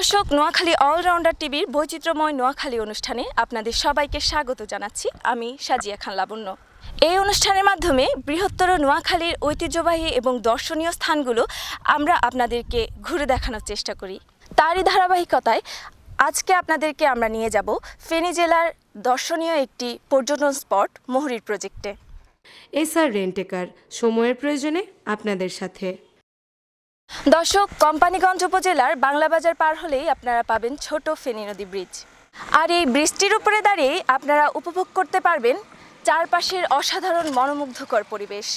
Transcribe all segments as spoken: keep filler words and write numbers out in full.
দর্শক, নোয়াখালী অলরাউন্ডার টিভির বৈচিত্র্যময় নোয়াখালী অনুষ্ঠানে আপনাদের সবাইকে স্বাগত জানাচ্ছি। আমি সাজিয়া খান লাবণ্য। এই অনুষ্ঠানের মাধ্যমে বৃহত্তর নোয়াখালীর ঐতিহ্যবাহী এবং দর্শনীয় স্থানগুলো আমরা আপনাদেরকে ঘুরে দেখানোর চেষ্টা করি। তারই ধারাবাহিকতায় আজকে আপনাদেরকে আমরা নিয়ে যাব ফেনী জেলার দর্শনীয় একটি পর্যটন স্পট মুহুরী প্রজেক্টে। এসআর রেন্টেকার, সময়ের প্রয়োজনে আপনাদের সাথে। দর্শক, কোম্পানীগঞ্জ উপজেলার বাংলা বাজার পার হলেই আপনারা পাবেন ছোট ফেনী নদী ব্রিজ। আর এই ব্রিজটির উপরে দাঁড়িয়ে আপনারা উপভোগ করতে পারবেন চারপাশের অসাধারণ মনোমুগ্ধকর পরিবেশ।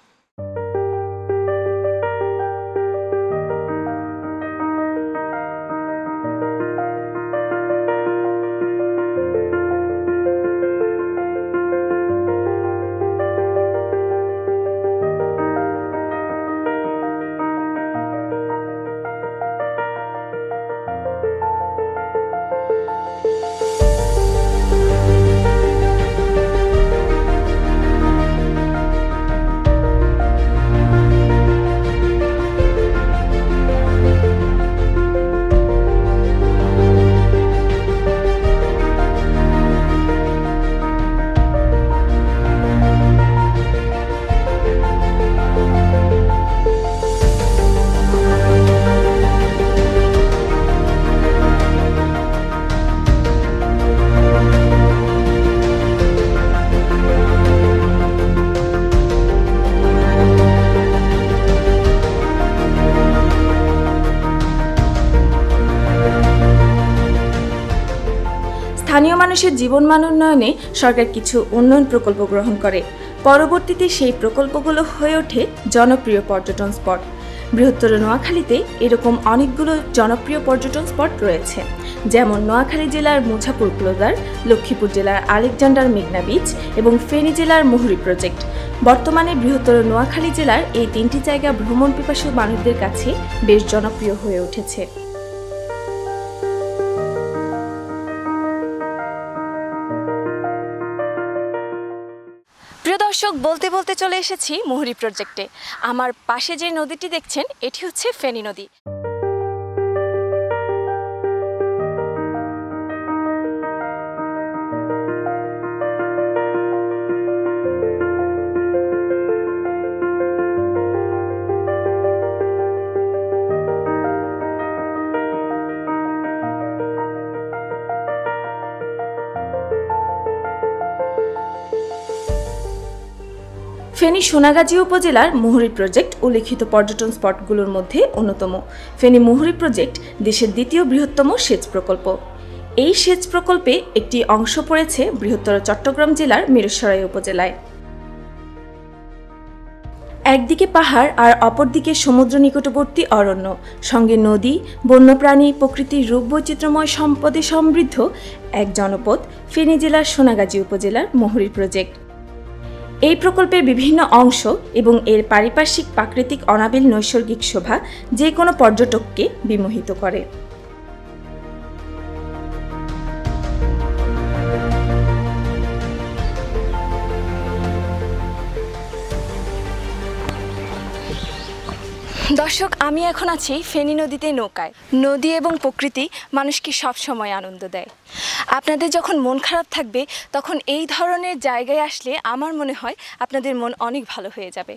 স্থানীয় মানুষের জীবনমান উন্নয়নে সরকার কিছু উন্নয়ন প্রকল্প গ্রহণ করে। পরবর্তীতে সেই প্রকল্পগুলো হয়ে ওঠে জনপ্রিয় পর্যটন স্পট। বৃহত্তর নোয়াখালীতে এরকম অনেকগুলো জনপ্রিয় পর্যটন স্পট রয়েছে, যেমন নোয়াখালী জেলার মুছাপুর ক্লোজার, লক্ষ্মীপুর জেলার আলেকজান্ডার মেঘনা বিচ এবং ফেনী জেলার মুহুরী প্রজেক্ট। বর্তমানে বৃহত্তর নোয়াখালী জেলার এই তিনটি জায়গা ভ্রমণ পিপাসু মানুষদের কাছে বেশ জনপ্রিয় হয়ে উঠেছে। প্রিয় দর্শক, বলতে বলতে চলে এসেছি মুহুরী প্রজেক্টে। আমার পাশে যে নদীটি দেখছেন এটি হচ্ছে ফেনী নদী। ফেনী সোনাগাজী উপজেলার মুহুরী প্রজেক্ট উল্লেখিত পর্যটন স্পটগুলোর মধ্যে অন্যতম। ফেনী মুহুরী প্রজেক্ট দেশের দ্বিতীয় বৃহত্তম সেচ প্রকল্প। এই সেচ প্রকল্পে একটি অংশ পড়েছে বৃহত্তর চট্টগ্রাম জেলার মিরসরাই উপজেলায়। একদিকে পাহাড় আর অপরদিকে সমুদ্র নিকটবর্তী অরণ্য, সঙ্গে নদী, বন্যপ্রাণী, প্রকৃতির রূপ বৈচিত্র্যময় সম্পদে সমৃদ্ধ এক জনপদ ফেনী জেলার সোনাগাজী উপজেলার মুহুরী প্রজেক্ট। এই প্রকল্পের বিভিন্ন অংশ এবং এর পারিপার্শ্বিক প্রাকৃতিক অনাবিল নৈসর্গিক শোভা যে কোনো পর্যটককে বিমোহিত করে। দর্শক, আমি এখন আছি ফেনী নদীতে নৌকায়। নদী এবং প্রকৃতি মানুষকে সবসময় আনন্দ দেয়। আপনাদের যখন মন খারাপ থাকবে তখন এই ধরনের জায়গায় আসলে আমার মনে হয় আপনাদের মন অনেক ভালো হয়ে যাবে।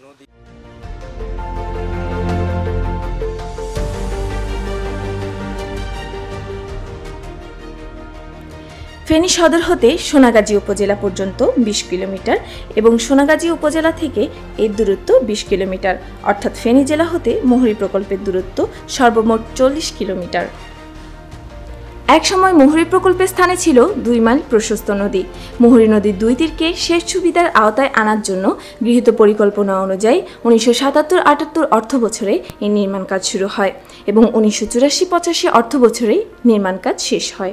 ফেনী সদর হতে সোনাগাজী উপজেলা পর্যন্ত বিশ কিলোমিটার এবং সোনাগাজী উপজেলা থেকে এর দূরত্ব বিশ কিলোমিটার, অর্থাৎ ফেনী জেলা হতে মুহুরী প্রকল্পের দূরত্ব সর্বমোট চল্লিশ কিলোমিটার। একসময় মুহুরী প্রকল্পের স্থানে ছিল দুই মাইল প্রশস্ত নদী। মুহুরী নদীর দুই তীরকে সেচ সুবিধার আওতায় আনার জন্য গৃহীত পরিকল্পনা অনুযায়ী উনিশশো সাতাত্তর আটাত্তর অর্থ বছরে এই নির্মাণ কাজ শুরু হয় এবং উনিশশো চুরাশি পঁচাশি অর্থ বছরেই নির্মাণ কাজ শেষ হয়।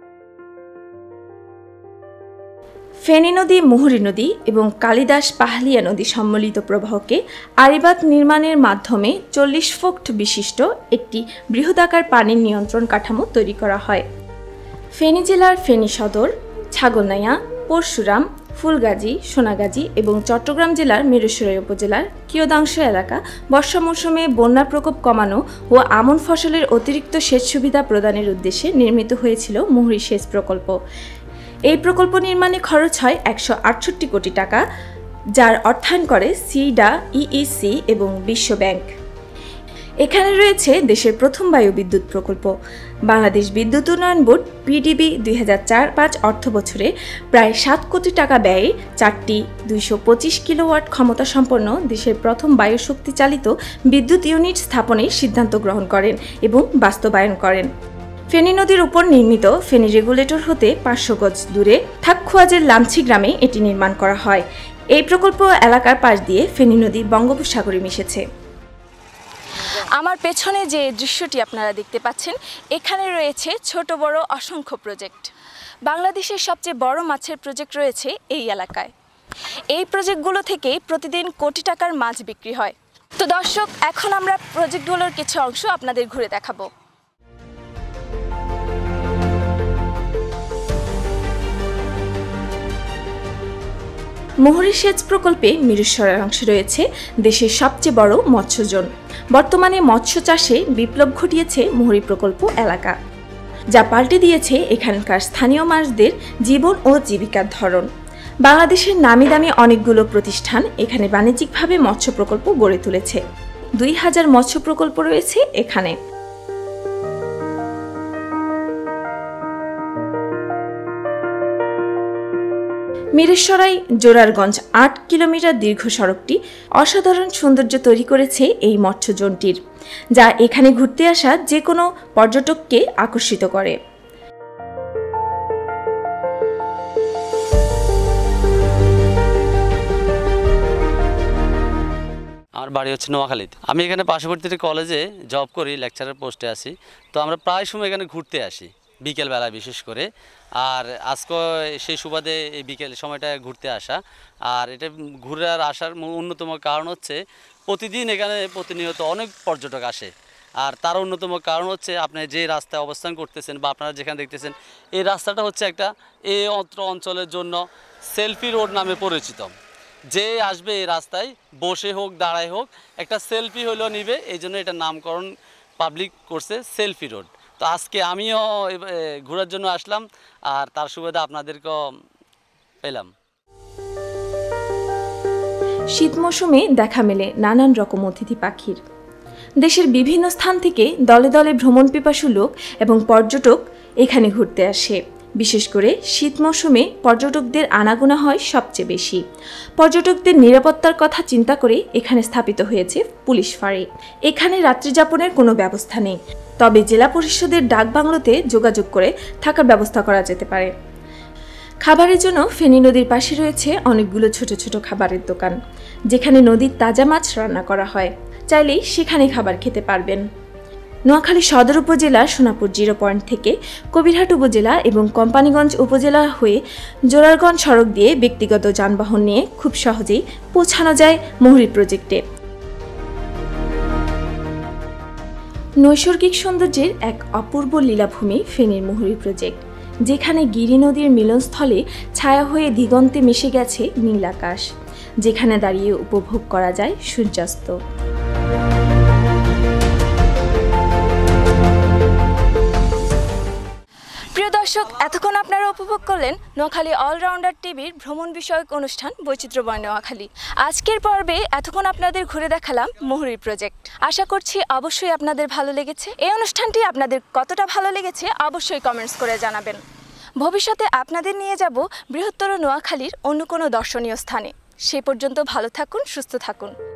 ফেনী নদী, মুহুরী নদী এবং কালিদাস পাহালিয়া নদী সম্মিলিত প্রবাহকে আড়িবাঁধ নির্মাণের মাধ্যমে চল্লিশ ফুট বিশিষ্ট একটি বৃহদাকার পানির নিয়ন্ত্রণ কাঠামো তৈরি করা হয়। ফেনী জেলার ফেনী সদর, ছাগলনাইয়া, পরশুরাম, ফুলগাজী, সোনাগাজী এবং চট্টগ্রাম জেলার মিরসরাই উপজেলার কিয়দাংশ এলাকা বর্ষা মৌসুমে বন্যার প্রকোপ কমানো ও আমন ফসলের অতিরিক্ত সেচ সুবিধা প্রদানের উদ্দেশ্যে নির্মিত হয়েছিল মুহুরী সেচ প্রকল্প। এই প্রকল্প নির্মাণে খরচ হয় একশো আটষট্টি কোটি টাকা, যার অর্থায়ন করে সিডা, ইইসি এবং বিশ্ব ব্যাংক। এখানে রয়েছে দেশের প্রথম বায়ু বিদ্যুৎ প্রকল্প। বাংলাদেশ বিদ্যুৎ উন্নয়ন বোর্ড পিডিবি দুই হাজার চার পাঁচ অর্থ বছরে প্রায় সাত কোটি টাকা ব্যয়ে চারটি দুইশো পঁচিশ কিলোওয়াট ক্ষমতা সম্পন্ন দেশের প্রথম বায়ু শক্তি চালিত বিদ্যুৎ ইউনিট স্থাপনের সিদ্ধান্ত গ্রহণ করেন এবং বাস্তবায়ন করেন। ফেনী নদীর উপর নির্মিত ফেনী রেগুলেটর হতে পাঁচশো গজ দূরে থাকখোয়াজের লামছি গ্রামে এটি নির্মাণ করা হয়। এই প্রকল্প এলাকার পাশ দিয়ে ফেনী নদী বঙ্গোপসাগরে মিশেছে। আমার পেছনে যে দৃশ্যটি আপনারা দেখতে পাচ্ছেন, এখানে রয়েছে ছোট বড় অসংখ্য প্রজেক্ট। বাংলাদেশের সবচেয়ে বড় মাছের প্রজেক্ট রয়েছে এই এলাকায়। এই প্রজেক্টগুলো থেকে প্রতিদিন কোটি টাকার মাছ বিক্রি হয়। তো দর্শক, এখন আমরা প্রজেক্টগুলোর কিছু অংশ আপনাদের ঘুরে দেখাবো। মুহুরী সেচ প্রকল্পে মিরসরাই অংশে রয়েছে দেশের সবচেয়ে বড় মৎস্যজোন। বর্তমানে মৎস্য চাষে বিপ্লব ঘটিয়েছে মুহুরী প্রকল্প এলাকা, যা পাল্টে দিয়েছে এখানকার স্থানীয় মানুষদের জীবন ও জীবিকার ধরন। বাংলাদেশের নামি দামি অনেকগুলো প্রতিষ্ঠান এখানে বাণিজ্যিকভাবে মৎস্য প্রকল্প গড়ে তুলেছে। দুই হাজার মৎস্য প্রকল্প রয়েছে এখানে। মিরসরাই জোরারগঞ্জ আট কিলোমিটার দীর্ঘ সড়কটি অসাধারণ সৌন্দর্য তৈরি করেছে এই মৎস্যজোনটির, যা এখানে ঘুরতে আসা যে কোনো পর্যটককে আকর্ষিত করে। আমার বাড়ি হচ্ছে নোয়াখালীতে। আমি এখানে পার্শ্ববর্তী কলেজে জব করি, লেকচারের পোস্টে আছি। তো আমরা প্রায় সময় এখানে ঘুরতে আসি, বিকেলবেলা বিশেষ করে। আর আজকে সেই সুবাদে এই বিকেল সময়টা ঘুরতে আসা। আর এটা ঘুরে আসার অন্যতম কারণ হচ্ছে প্রতিদিন এখানে প্রতিনিয়ত অনেক পর্যটক আসে। আর তার অন্যতম কারণ হচ্ছে আপনি যে রাস্তায় অবস্থান করতেছেন বা আপনারা যেখানে দেখতেছেন, এই রাস্তাটা হচ্ছে একটা এই অঞ্চলের জন্য সেলফি রোড নামে পরিচিত। যে আসবে এই রাস্তায় বসে হোক দাঁড়ায় হোক একটা সেলফি হলেও নিবে, এই জন্য এটার নামকরণ পাবলিক করছে সেলফি রোড। তো আজকে আমিও ঘোরার জন্য আসলাম, আর তার সুবিধা আপনাদেরকেও পেলাম। শীত মৌসুমে দেখা মেলে নানান রকম অতিথি পাখির। দেশের বিভিন্ন স্থান থেকে দলে দলে ভ্রমণ পিপাসু লোক এবং পর্যটক এখানে ঘুরতে আসে। বিশেষ করে শীত মৌসুমে পর্যটকদের আনাগোনা হয় সবচেয়ে বেশি। পর্যটকদের নিরাপত্তার কথা চিন্তা করে এখানে স্থাপিত হয়েছে পুলিশ ফাঁড়ি। এখানে রাত্রিযাপনের কোনো ব্যবস্থা নেই, তবে জেলা পরিষদের ডাকবাংলোতে যোগাযোগ করে থাকার ব্যবস্থা করা যেতে পারে। খাবারের জন্য ফেনী নদীর পাশে রয়েছে অনেকগুলো ছোট ছোট খাবারের দোকান, যেখানে নদীর তাজা মাছ রান্না করা হয়। চাইলেই সেখানে খাবার খেতে পারবেন। নোয়াখালী সদর উপজেলা সোনাপুর জিরো পয়েন্ট থেকে কবিরহাট উপজেলা এবং কোম্পানীগঞ্জ উপজেলা হয়ে জোরারগঞ্জ সড়ক দিয়ে ব্যক্তিগত যানবাহন নিয়ে খুব সহজেই পৌঁছানো যায় মুহুরী প্রজেক্টে। নৈসর্গিক সৌন্দর্যের এক অপূর্ব লীলাভূমি ফেনীর মুহুরী প্রজেক্ট, যেখানে গিরি নদীর মিলনস্থলে ছায়া হয়ে দিগন্তে মিশে গেছে নীল আকাশ, যেখানে দাঁড়িয়ে উপভোগ করা যায় সূর্যাস্ত। প্রিয় দর্শক, এতক্ষণ আপনারা উপভোগ করলেন নোয়াখালী অলরাউন্ডার টিভির ভ্রমণ বিষয়ক অনুষ্ঠান বৈচিত্র্যময় নোয়াখালী। আজকের পর্বে এতক্ষণ আপনাদের ঘুরে দেখালাম মুহুরী প্রজেক্ট। আশা করছি অবশ্যই আপনাদের ভালো লেগেছে। এই অনুষ্ঠানটি আপনাদের কতটা ভালো লেগেছে অবশ্যই কমেন্টস করে জানাবেন। ভবিষ্যতে আপনাদের নিয়ে যাব বৃহত্তর নোয়াখালীর অন্য কোনো দর্শনীয় স্থানে। সে পর্যন্ত ভালো থাকুন, সুস্থ থাকুন।